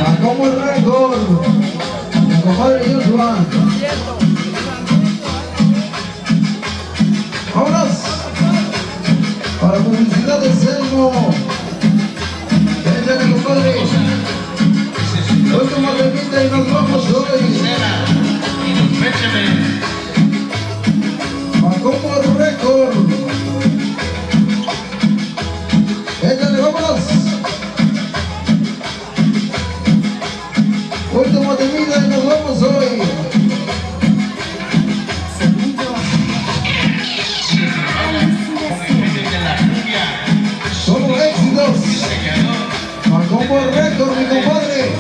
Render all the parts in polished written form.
Como el récord, mi compadre Joshua. ¡Vámonos! Para publicidad de Selmo. Échale, compadre. Última temita y nos vamos hoy. Como el récord. Échale, vámonos. Última temida y nos vamos hoy. Solo éxitos. Como el récord, mi compadre.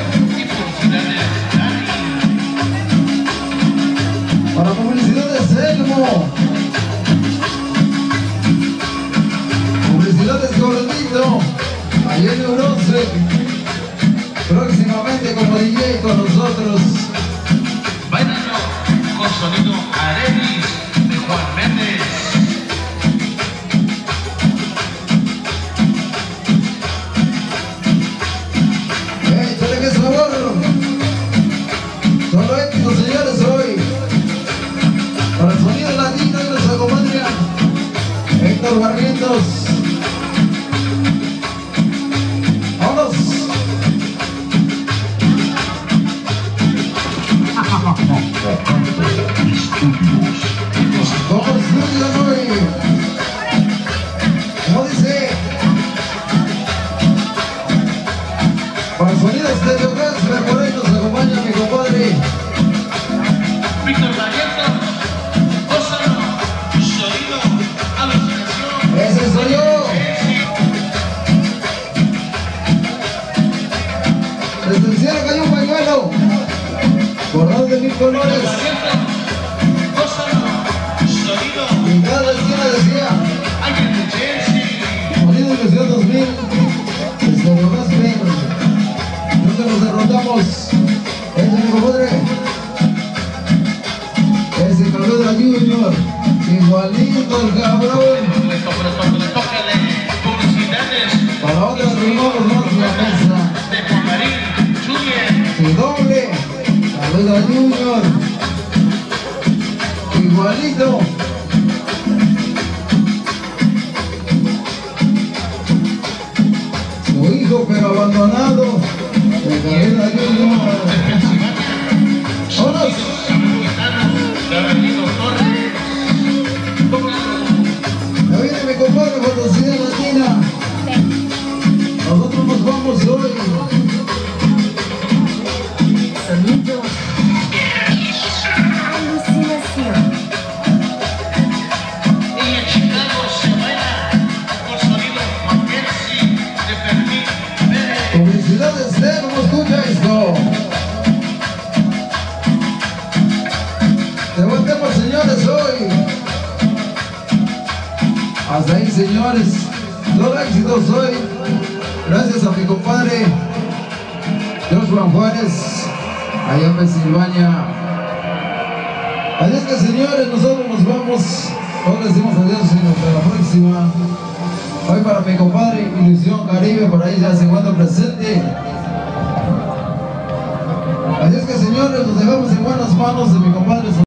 Para publicidad de Selmo. Publicidades Gordito. Ahí en Eurose. Próximamente como DJ con nosotros. Bailando con sonido Arelis de Juan Méndez. Échale que sabor. Solo éxito, señores, hoy. Para el sonido latino y nuestra comadre Héctor Barrientos. ¡Vámonos! Como estudio hoy. Como dice. Para el sonido Estéreo Gas, por ahí nos acompaña mi compadre Víctor Barrientos, gózalo, sonido, alucinación. ese soy yo. Desde el cielo cayó un pañuelo bordado de 1000 colores. Gózalo, sonido, Y en cada esquina decía alguien de Chelsea. Sonido Ilusión 2000. Estéreo Gas, ven. Nunca nos derrotamos. Ese es mi compadre. Ese Calvedra Junior. Igualito el cabrón. Tócale publicidades. Para otras rimamos más la mesa. De Juan Marín Junior. Y doble. Calvedra Junior. Igualito. Su hijo pero abandonado. De Calvedra Junior. ¡Vámonos! Ya viene mi compadre Fantasía Latina. Nosotros nos vamos hoy. Sonido Alucinación. Y en Chicago se baila con sonido Mackenzie de Fermín Pérez. Publicidades de ¿cómo escucha esto? Levantemos, señores, hoy. Hasta ahí, señores. Todo éxitos hoy. Gracias a mi compadre Joshua Juárez, allá en Pensilvania. Así es que, señores, nosotros nos vamos. No les decimos adiós, sino hasta la próxima. Hoy para mi compadre Ilusión Caribe, por ahí ya se encuentra presente. Así es que, señores, nos dejamos en buenas manos de mi compadre.